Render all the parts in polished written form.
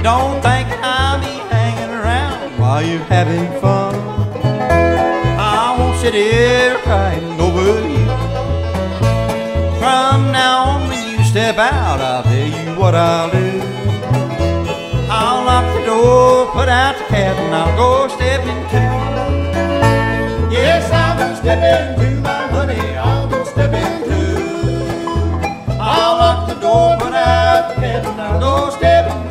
don't think I'll be hanging around while you're having fun. I won't sit here crying over you. From now on, when you step out, I'll tell you what I'll do. I'll lock the door, put out the cat, and I'll go step into. Yes, I'll go step into my honey. I'll go step into. I'll lock the door, put out the cat, and I'll go step into.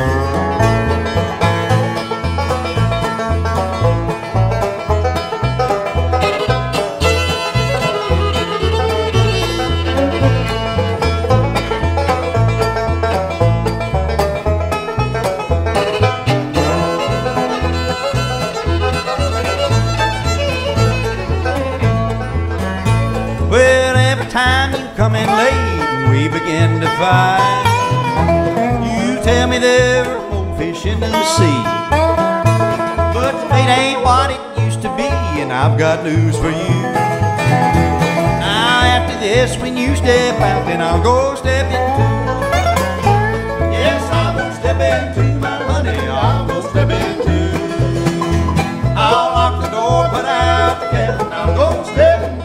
Time you come in late and we begin to fight. You tell me there are more fish in the sea, but it ain't what it used to be, and I've got news for you. Now after this, when you step out, then I'll go step into. Yes, I'll go step into my honey. I'll go step into. I'll lock the door, put out the cat, and I'll go step into.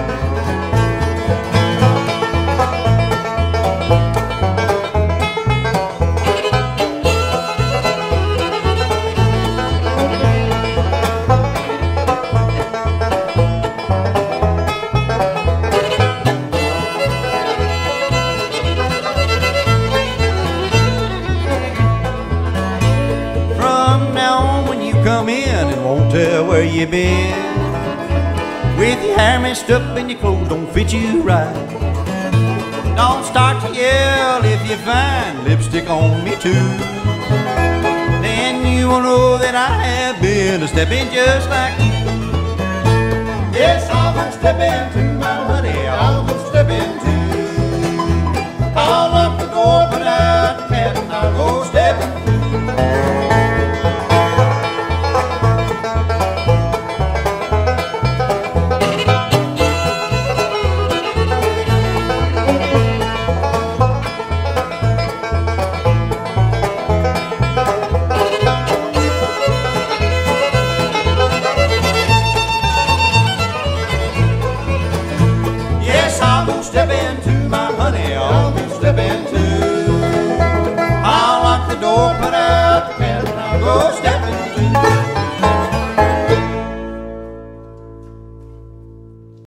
Come in and won't tell where you been, with your hair messed up and your clothes don't fit you right. Don't start to yell if you find lipstick on me too. Then you will know that I have been a stepping just like you. Yes, I'll go step into my honey. I'll go step into. I'll lock the door, put out the cat, and I'll go step into. Step in.